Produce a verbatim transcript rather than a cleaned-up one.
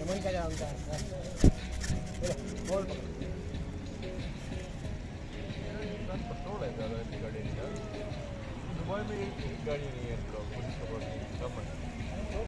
मन क्या जा उनका बोल पेट्रोल है ज़्यादा इतनी गाड़ी नहीं है दुबई में एक गाड़ी नहीं है पुलिस का